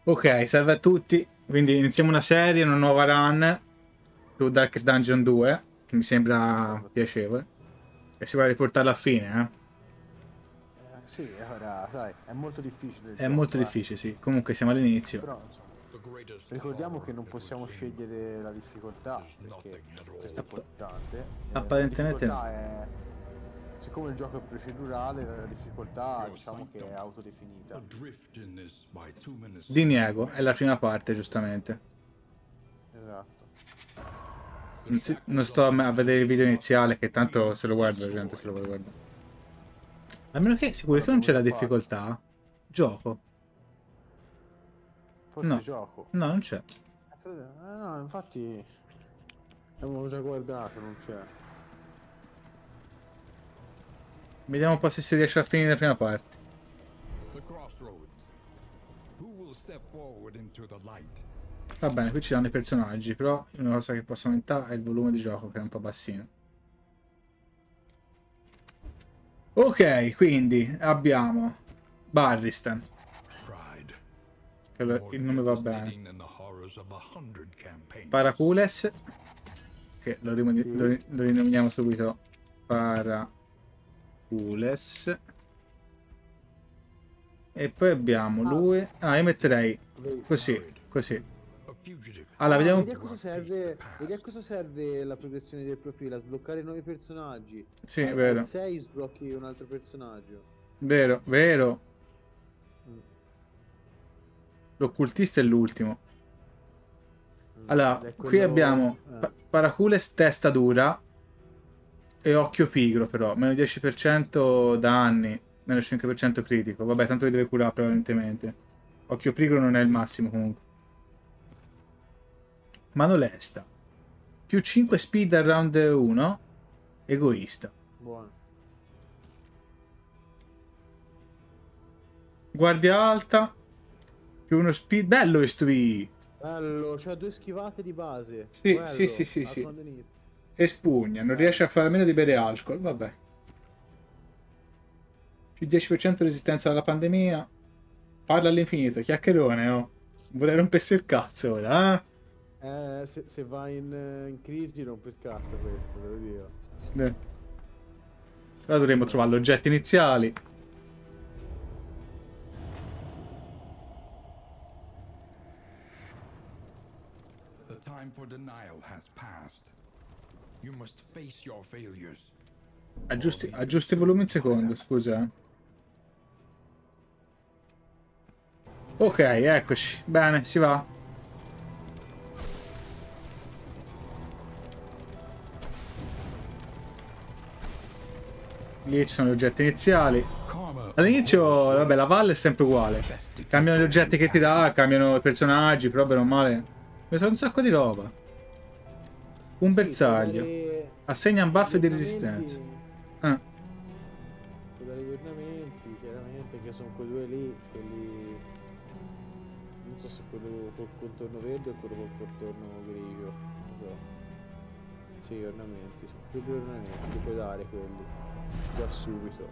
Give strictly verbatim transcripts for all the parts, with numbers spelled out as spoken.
Ok, salve a tutti. Quindi iniziamo una serie, una nuova run su Darkest Dungeon due, che mi sembra piacevole. E si vuole riportarla a fine, eh? Eh, sì, ora, sai, è molto difficile il È molto gioco, eh. difficile, sì. Comunque siamo all'inizio. Però, insomma, ricordiamo che non possiamo scegliere la difficoltà, perché questo è App- importante. Eh, la apparentemente no. difficoltà è... Siccome il gioco è procedurale, la difficoltà diciamo che è autodefinita. Diniego, è la prima parte, giustamente. Esatto. Non, si- non sto a a vedere il video iniziale, che tanto se lo guarda la gente, se lo vuole guardare. A meno che, sicuro Poi che non c'è l'abbiamo la già fatto. difficoltà. Gioco. Forse No. gioco. No, non c'è. Eh, frate- eh, no, infatti abbiamo già guardato, non c'è. Vediamo un po' se si riesce a finire la prima parte. Va bene, qui ci danno i personaggi, però una cosa che posso aumentare è il volume di gioco, che è un po' bassino. Ok, quindi abbiamo Barristan, che lo- il nome va bene. Paracules, che lo, rim- Sì. lo, lo rinomiamo subito Paracules. E poi abbiamo Ah, lui. Ah, io metterei vedi. così, così. Allora, Ah, vediamo. vedi a cosa serve, vedi a cosa serve la progressione del profilo, a sbloccare nuovi personaggi. Sì, Al, al vero, sei sblocchi un altro personaggio. vero, vero. Mm, L'occultista è l'ultimo. mm. Allora, Ed è qui abbiamo quello... Pa- eh, Paracules testa dura e occhio pigro però, meno dieci per cento danni, meno cinque per cento critico. Vabbè, tanto li deve curare prevalentemente. Occhio pigro non è il massimo comunque. Mano lesta. Più cinque speed al round uno. Egoista. buono. Guardia alta. Più uno speed. Bello questo qui. Bello, c'ha due schivate di base. Sì, sì, sì, Quello, sì, a sì. quando inizia. E spugna, non riesce a Bello. fare a meno di bere alcol, vabbè. Più dieci per cento resistenza alla pandemia. Parla all'infinito, chiacchierone, oh. Vorrei rompesse il cazzo ora, eh? Eh, se, se vai in, eh, in crisi rompe il cazzo questo, devo dire. Eh. Allora dovremmo trovare gli oggetti iniziali. The time for denial has passed. You must face your failures. Aggiusti, aggiusti il volume un secondo, scusa. eh. Ok, eccoci. Bene, si va. Lì ci sono gli oggetti iniziali. All'inizio, vabbè, la valle è sempre uguale. Cambiano gli oggetti che ti dà, cambiano i personaggi, però bene o male. Mi trovo un sacco di roba. Un Sì, bersaglio. puoi dare Assegna un buff gli di ornamenti- resistenza. Ah, puoi dare gli ornamenti, chiaramente, che sono quei due lì, quelli... Non so se quello col contorno verde o quello col contorno grigio. Non so. Sì, gli ornamenti, sono più due ornamenti, li puoi dare quelli. Già subito.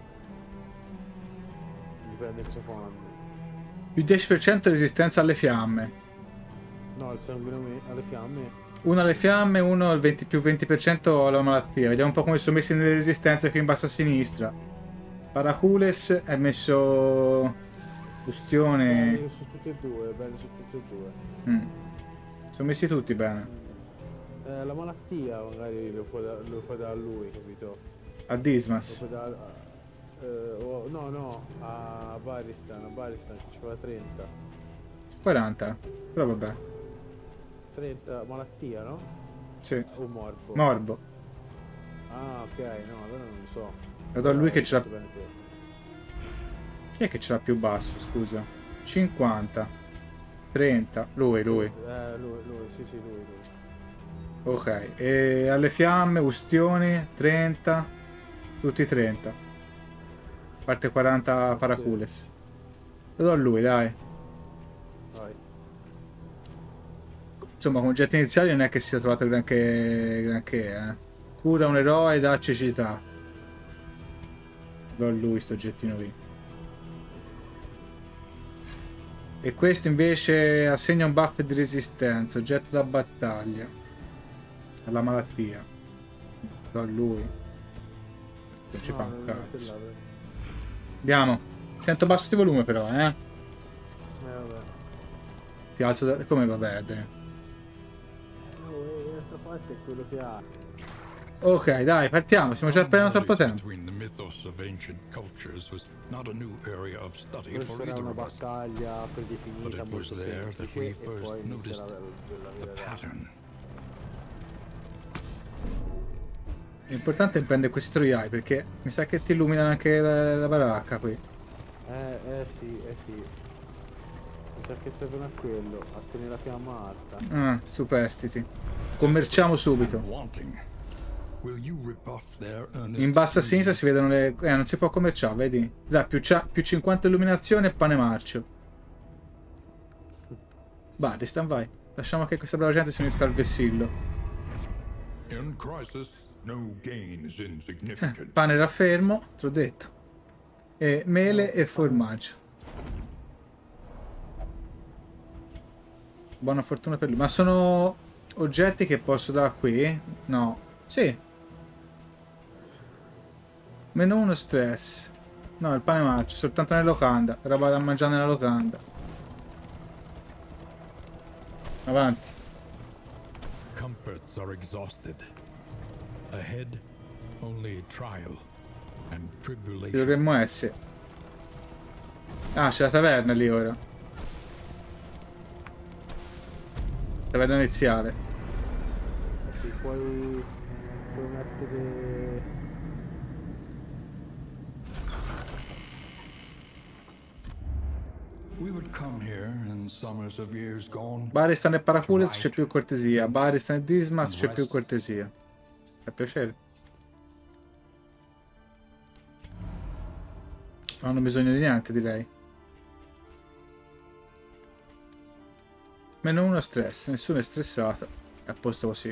Dipende cosa fanno. più dieci per cento resistenza alle fiamme. No, il sanguinamento alle fiamme. Uno alle fiamme, uno al venti, più venti per cento alla malattia. Vediamo un po' come sono messi nelle resistenze qui in basso a sinistra. Paracules è messo... Ustione... Belli su tutti e due, belli su tutti e due. Mm. Sono messi tutti bene. Eh, la malattia magari lo puoi, da- lo puoi dare a lui, capito? A Lo Dismas. puoi dare a- eh, oh, no, no, a Baristan, a Baristan che ci vuole trenta. quaranta. Però vabbè. trenta malattia, no? Sì. O morbo? Morbo. Ah, ok, no, allora non lo so. Lo do a lui che ce l'ha... Fatto bene quello. Chi è che ce l'ha più basso, scusa? cinquanta. trenta. Lui, lui. Eh, lui, lui, sì, sì, lui, lui. Ok. E alle fiamme, ustioni, trenta. Tutti trenta. Parte quaranta Paracules. Lo do a lui, dai. Vai. Insomma, con oggetti iniziali non è che si sia trovato granché, granché eh. Cura un eroe, dà cecità. Do a lui sto oggettino qui. E questo invece assegna un buff di resistenza, oggetto da battaglia. Alla malattia. Do a lui. Non ci No, fa un non- cazzo. quella- Andiamo. Sento basso di volume però, eh. Eh, vabbè. Ti alzo da... Come va bene? Eh, oh, e d'altra parte è quello che ha. Ok, dai, partiamo. Stiamo già perdendo troppo tempo. Between the mythos of ancient cultures was not a new area of study Questa for sarà either una of us. battaglia But predefinita, it was molto there that semplice, we e first poi noticed inizierà la, la the vera realtà. pattern. L'importante è prendere questi troiai perché mi sa che ti illuminano anche la, la baracca qui. Eh, eh sì, eh sì. Mi sa che servono a quello, a tenere la fiamma alta. Ah, superstiti. Commerciamo subito. Wanting. Will you rebuff their earnest In basso a sinistra si vedono le... Eh, non si può commerciare, vedi? Dai, più, cia- più cinquanta illuminazione e pane marcio. Baristan, vai. Lasciamo che questa brava gente si unisca al vessillo. In crisis, no gain is Eh, insignificant. pane era fermo, te l'ho detto. E mele e formaggio. Buona fortuna per lui. Ma sono oggetti che posso dare qui? No. Sì. Meno uno stress. No, il pane marcio, soltanto nella locanda. Roba da mangiare nella locanda. Avanti. Comforts are exhausted. Ahead, only trial and Ci tribulation. dovremmo essere. Ah, c'è la taverna lì ora. Taverna iniziale. Eh sì, puoi, puoi mettere... We would come here in summers of years gone. Baristan e Paracules c'è più cortesia. Baristan e Dismas c'è più cortesia. Fa piacere. Non hanno bisogno di niente di lei. Meno uno stress, nessuno è stressato. È a posto così.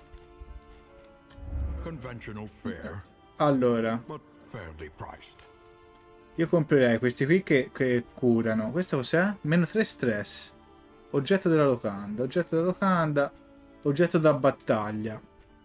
Conventional fare, Allora, but fairly priced. io comprerei questi qui che, che curano. Questo cos'è? Meno tre stress. Oggetto della locanda. Oggetto della locanda. Oggetto da battaglia.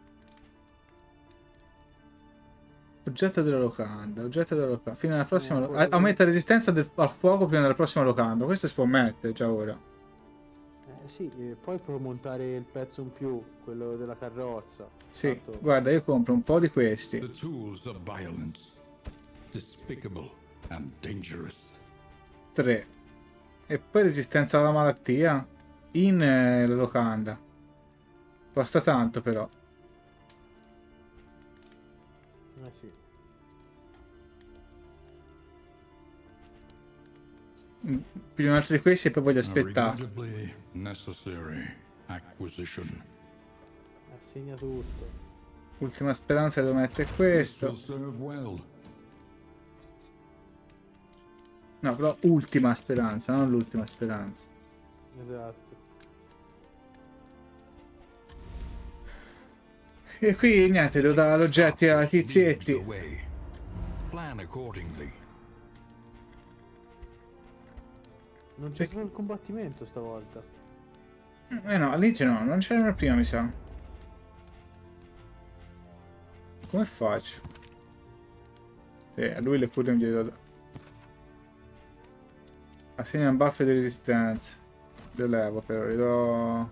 Oggetto della locanda. Oggetto della locanda. Fino alla prossima. No, lo- quello- Aumenta resistenza del- al fuoco prima della prossima locanda. Questo si può mettere già ora. Eh sì, eh, poi puoi montare il pezzo in più, quello della carrozza. Sì, Tanto- guarda, io compro un po' di questi. The tools of violence, despicable and dangerous. tre. E poi resistenza alla malattia. In eh, la locanda. Costa tanto però. Eh sì. Mm, Più un altro di questi e poi voglio A aspettare. regrettably necessary acquisition. Assegna tutto. Ultima speranza devo mettere This questo. will serve well. No, però ultima speranza, non l'ultima speranza. Esatto. E qui niente, devo dare oggetti ai Leads the tizietti. way. Plan accordingly. Non c'è stato il combattimento stavolta. Eh no, all'inizio no, non c'era prima mi sa. Come faccio? Eh, a lui le pure non gli do. Assegna un buff di resistenza. Lo levo però, gli do.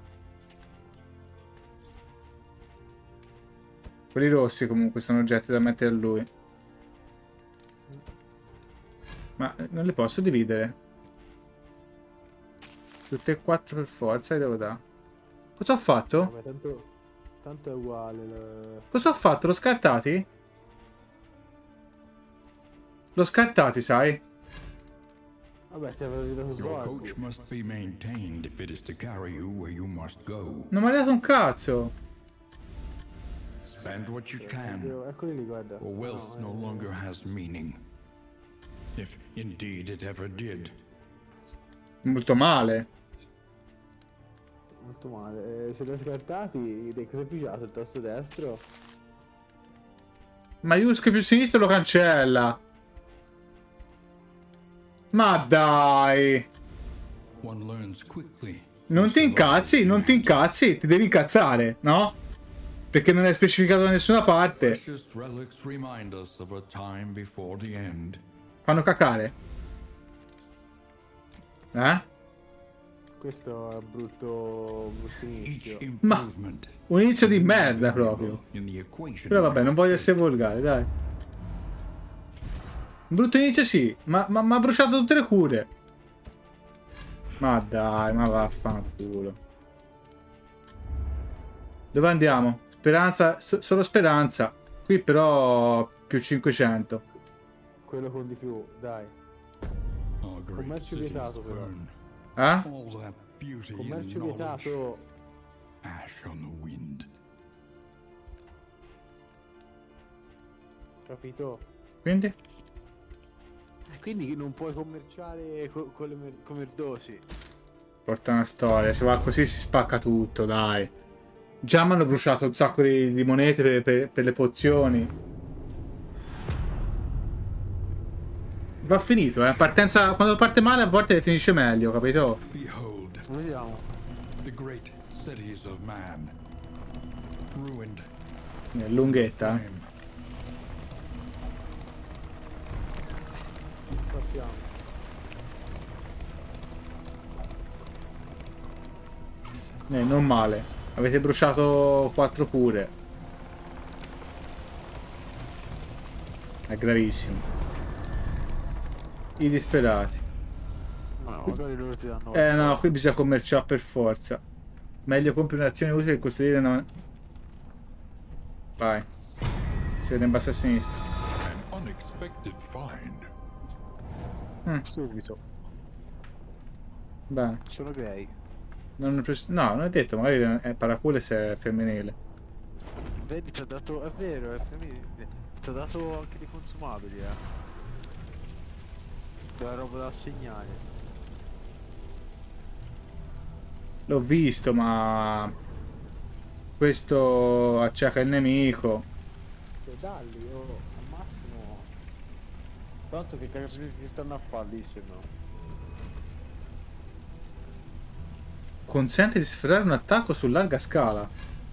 Quelli rossi comunque sono oggetti da mettere a lui. Ma non li posso dividere. Tutte e quattro per forza li devo dare. Cosa ho fatto? Vabbè, tanto, tanto è uguale. la- Cosa ho fatto? L'ho scartati? L'ho scartati, sai? Vabbè, ti avevo ridato Your svolto. coach must be maintained if it is to carry you where you must go. Non mi ha dato un cazzo. Spend what you can, Eccoli lì, guarda. or wealth No, no eh, longer has meaning. If indeed it ever did. Molto male. Molto male. Eh, se li hai scartati, dei cosa più sul tasto destro? Maiuscolo più sinistro lo cancella. Ma dai. One learns quickly. Non ti incazzi, non ti incazzi, ti devi incazzare, no? Perché non è specificato da nessuna parte. Precious relics remind us of a time before the end. Fanno cacare. Eh? Questo è un brutto, brutto Each inizio. improvement Un inizio di merda proprio. in the equation. Però vabbè, non voglio essere volgare, dai. Un brutto inizio sì, ma ma ha bruciato tutte le cure. Ma dai, ma vaffanculo. Dove andiamo? Speranza, so- solo speranza. Qui però più cinquecento. Quello con di più, dai. Our great Commercio cities vietato, però. burn. Eh? All that beauty and Commercio knowledge. vietato. Ash on the wind. Capito? Quindi? Eh, Quindi non puoi commerciare co- con le mer- con merdosi. Porta una storia. Se va così si spacca tutto, dai. Già mi hanno bruciato un sacco di, di monete per, per- per le pozioni. Va finito, eh. Partenza, quando parte male a volte finisce meglio, capito? Behold, Vediamo. the great cities of man. Ruined. È lunghetta, eh. Flame. Partiamo. Eh, non male. Avete bruciato quattro pure. È gravissimo. I disperati. No, magari loro ti danno. Eh no, qui bisogna commerciare per forza. Meglio compri un'azione utile che costruire una... Vai. Si vede in basso a sinistra. An unexpected find. Subito. Bene. Sono gay. Non ho preso- No, non ho detto, magari è paracule se è femminile. Vedi, ti ha dato. È vero, è femminile. Ti ha dato anche dei consumabili, eh. Della roba da assegnare. L'ho visto, ma... Questo acceca il nemico. Cioè, dalli, oh, al massimo. Tanto che cazzo mi stanno a fare lì, se no. Consente di sferrare un attacco su larga scala.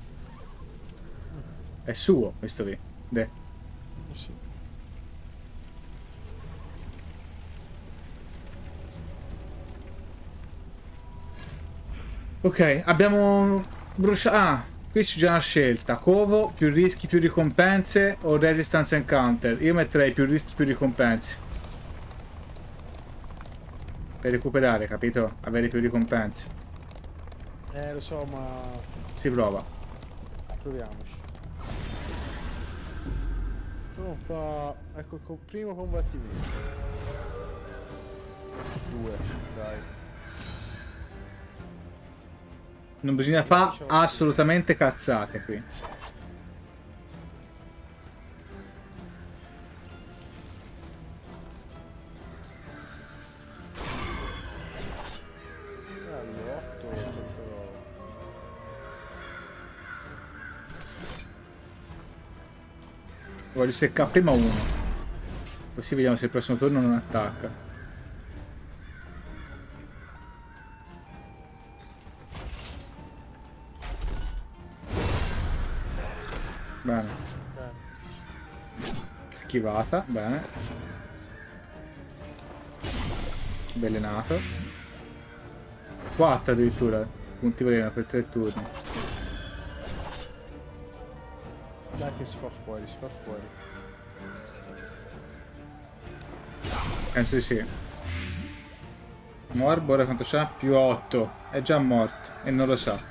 È suo, questo qui. Beh. Eh sì. Ok, abbiamo bruciato... Ah, qui c'è già una scelta. Covo, più rischi, più ricompense o resistance encounter. Io metterei più rischi, più ricompense. Per recuperare, capito? Avere più ricompense. Eh, lo so, ma Si prova. proviamoci. Non fa. Ecco il co- primo combattimento. Due, dai. Non bisogna fare assolutamente cazzate qui. Bello, otto però. Voglio seccare prima uno. Così vediamo se il prossimo turno non attacca. Bene. Bene. Schivata, bene. Avvelenato. quattro addirittura. Punti veleno per tre turni. Dai che si fa fuori, si fa fuori. Penso di sì. Morbore quanto c'ha? Più otto. È già morto. E non lo sa.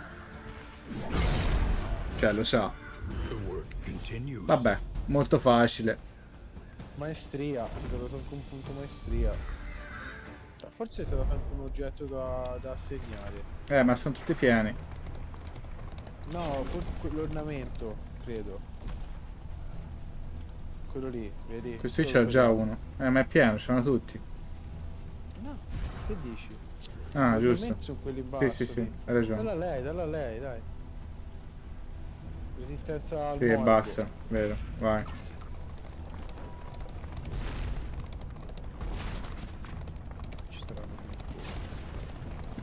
Cioè lo sa. The work continues. Vabbè, molto facile. Maestria, ti ho dato anche un punto maestria. Cioè, forse ti ho dato anche un oggetto da, da assegnare. Eh, ma sono tutti pieni. No, forse l'ornamento, credo. Quello lì, vedi? Questo qui Quello c'era già quello. uno. Eh, ma è pieno, ce l'hanno tutti. No, che dici? Ah, Gli giusto. ornamenti sono quelli in Sì, basso. sì, sì, lì. hai ragione. Dalla a lei, dalla a lei, dai. Resistenza al Sì, e morbo. basta, vero, vai. Ci saranno più.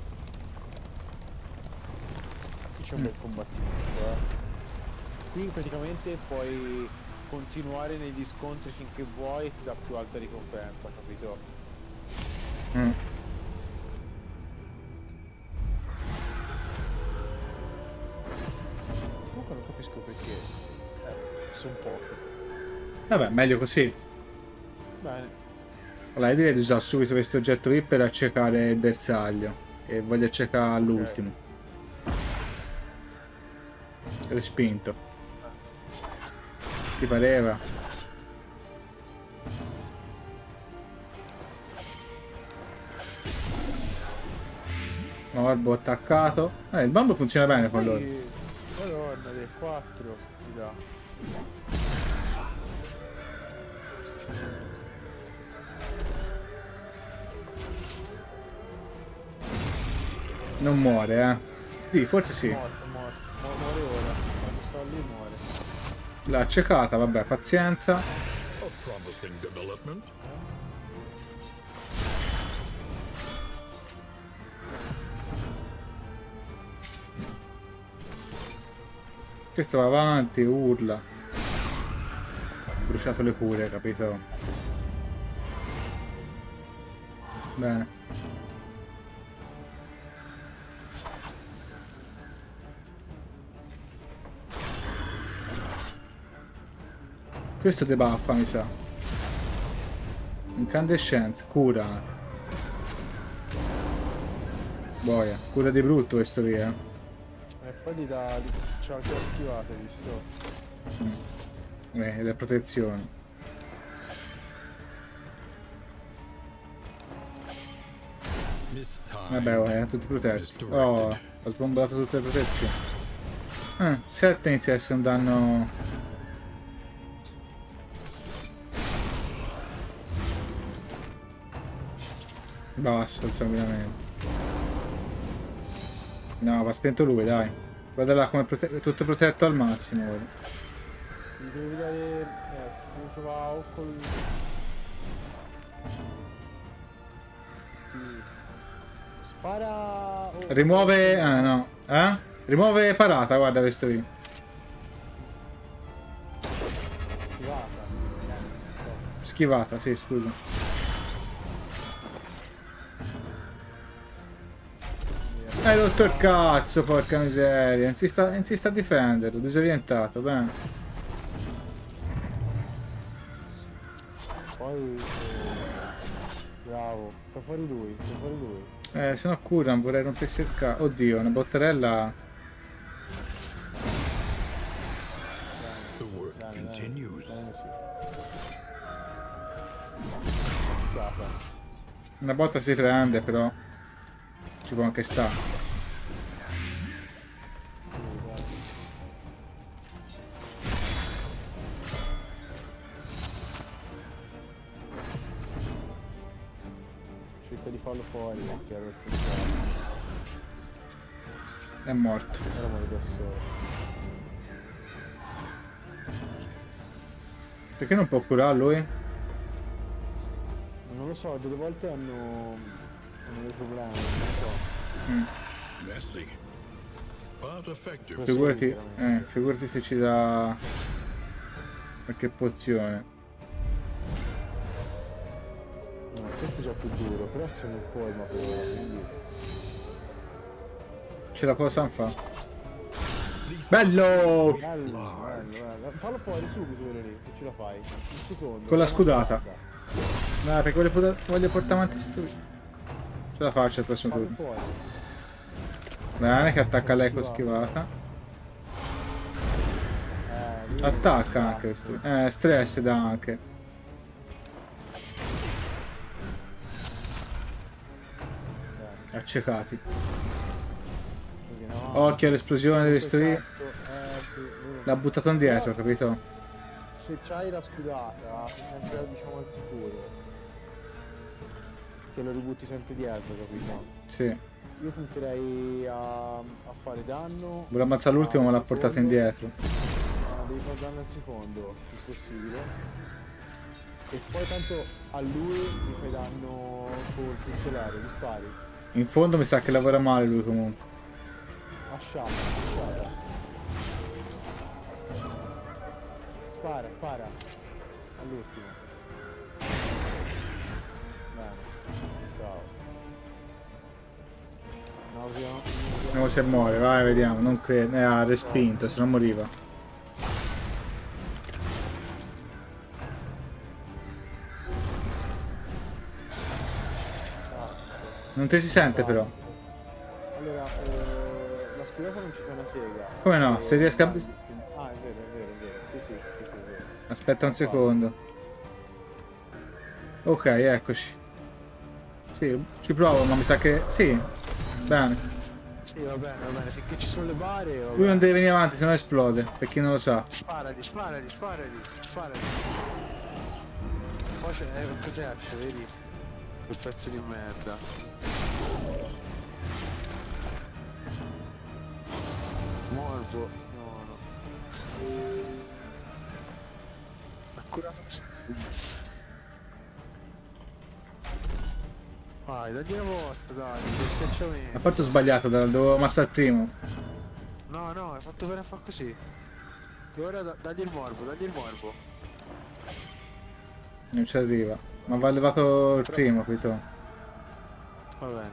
c'è un bel combattimento, eh. Qui praticamente puoi continuare negli scontri finché vuoi e ti dà più alta ricompensa, capito? Mm. Comunque non capisco perché. Eh, sono pochi. Vabbè, meglio così. Bene. Allora, io direi di usare subito questo oggetto qui per accecare il bersaglio. E voglio accecare l'ultimo. Respinto. Ti pareva? Orbo attaccato. Eh, il bambo funziona bene con loro. Poi, Madonna, del quattro mi dà. Non muore, eh. Sì, forse sì. Morto, morto. Mu- muore ora. Quando sto lì muore. L'ha accecata, vabbè, pazienza. A promising development. Questo va avanti, urla. Bruciato le cure, capito? Bene. Questo debuffa, mi sa. Incandescenza, cura. Boia, cura di brutto questo lì, eh. E poi gli dà. C'ha anche la schivata, hai visto? Eh, le protezioni. Miss time. Vabbè, oh, eh, tutti protetti. Oh, ho sbombato tutte le protezioni. Ah, sette inizia a essere un danno. Basso il sanguinamento. No, va spento lui, dai. Guarda là come prote tutto protetto al massimo. Ora. Gli devi dare. Eh, devi provare o col. Spara. o- Rimuove. Ah no. Eh? Rimuove parata, guarda questo qui. Schivata. Schivata, sì, scusa. Hai rotto il cazzo, porca miseria. Insista, insista a difenderlo, disorientato, bene. Poi. eh, Bravo. Fai fuori lui. Fai fuori lui. Eh, se no cura, non vorrei rompersi il cazzo. Oddio, una bottarella. The work Bene, bene. continues. Bene, sì. Schivata. Una botta si prende, però. Ci può anche stare. Cerca di farlo fuori perché era il È morto. Era muore da solo. Perché non può curare lui? Non lo so, delle volte hanno, hanno dei problemi, non lo so. Messy, but effective. Sì, Figurati, veramente. eh, figurati se ci dà qualche pozione. No, questo è già più duro, però siamo in forma per ora, quindi. Ce la possa fare. Bello! Bello, bello, bello. Fallo fuori subito quello lì, se ce la fai. Un secondo. Con la Una scudata. guarda. No, perché voglio, poter- voglio portare avanti sto. Ce la faccio al prossimo Fallo turno. fuori. Bene, che attacca lei con schivata. Eh, lui- Attacca anche cazzo. questo. Eh, stress dà anche. Bene, Accecati. così, no. Occhio all'esplosione di questo lì. Cazzo, eh, sì, lui non- L'ha buttato indietro, capito? Se c'hai la scudata, sei sempre diciamo al sicuro. Che lo ributti sempre dietro, capito? Sì. Io punterei a, a fare danno. Vuole ammazzare l'ultimo, ma al l'ha portato secondo. indietro. No, devi fare danno al secondo, il possibile. E poi tanto a lui gli fai danno col pistolare, gli spari. In fondo mi sa che lavora male lui comunque. A sciapo, a sciapo. spara, spara. All'ultimo. Bene. Ciao. Nausea. Vediamo se muore, vai, vediamo. Non credo. Eh, ha respinto, se non moriva. Non ti si sente però. Allora, eh, la sculata non ci fa una sega. Come no? E- Se riesca a... Ah, è vero, è vero, è vero. Sì, sì, sì, sì, è vero. Aspetta un secondo. Ok, eccoci. Sì, ci provo, ma mi sa che... Sì. Bene. Sì, va bene, va bene, finché ci sono le bare, va Lui bene. non deve venire avanti, sennò esplode. Per chi non lo sa. Sparagli, sparagli, sparagli, sparagli. Poi c'è eh, protetto, vedi? Quel pezzo di merda. Morbo. No, no. Ha curato. Vai, dagli una volta, dai, che Ha schiacciamento. fatto sbagliato, dovevo ammazzare il primo. No, no, hai fatto bene a fare così. E ora da- dagli il morbo, dagli il morbo. Non ci arriva. Ma va levato il primo, capito? Va bene.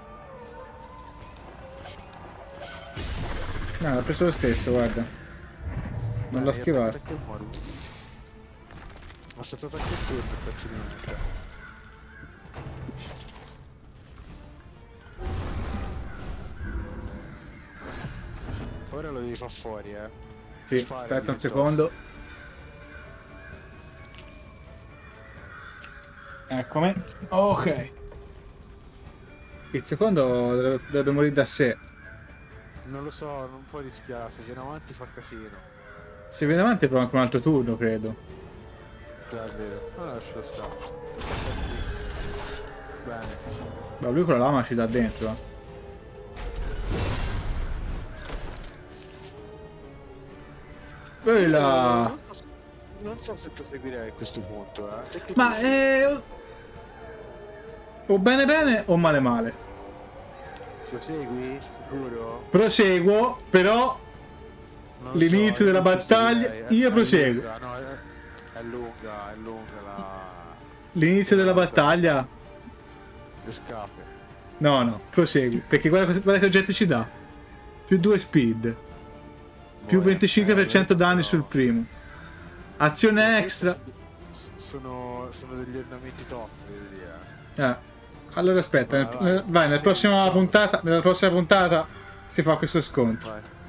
No, l'ha preso lo stesso, guarda. Non Bene, l'ha gli ha schivato. attaccato anche il morbo. Ha saltato anche il turno, il pezzo di merda. Ora lo devi far fuori, eh. Sì, Sparagli aspetta un addosso. secondo. Eccomi. Ok. Il secondo dovrebbe, dovrebbe morire da sé. Non lo so, non può rischiare, se viene avanti fa casino. Se viene avanti prova anche un altro turno, credo. Già è vero. Allora lascialo stare. Bene. Ma lui con la lama ci dà dentro. eh. Quella. Non so, non so se proseguirei a questo punto, eh. Te che Ma dici? è... O bene bene o male male. Prosegui? Sicuro? Proseguo, però Non lo l'inizio so, della io battaglia proseguirei, io è proseguo. lunga, no, è, è lunga, è lunga la... L'inizio della battaglia. Le scarpe. No, no, prosegui. Perché guarda, guarda che oggetti ci dà. Più due speed. Più Boh, venticinque per cento eh, danni no. sul primo. Azione extra. Sono, sono degli ornamenti top, devi dire. Eh. Allora aspetta, Vai, nel- vai. vai, nella Sì, prossima no. puntata, nella prossima puntata si fa questo scontro. Vai.